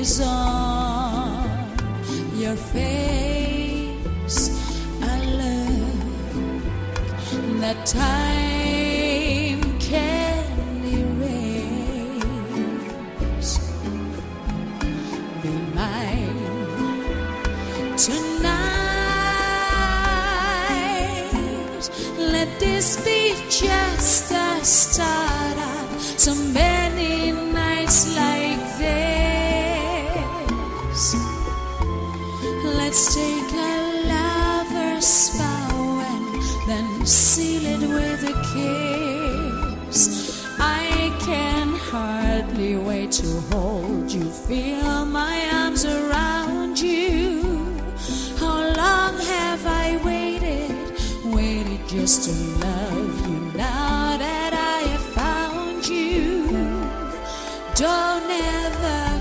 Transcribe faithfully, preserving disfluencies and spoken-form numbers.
is on your face, a look that time can erase. Be mine tonight. Let this be just a start of so many nights like this. Let's take a lover's vow and then seal it with a kiss. I can hardly wait to hold you, feel my arms around you. How long have I waited, waited just to love you? Now that I have found you, don't ever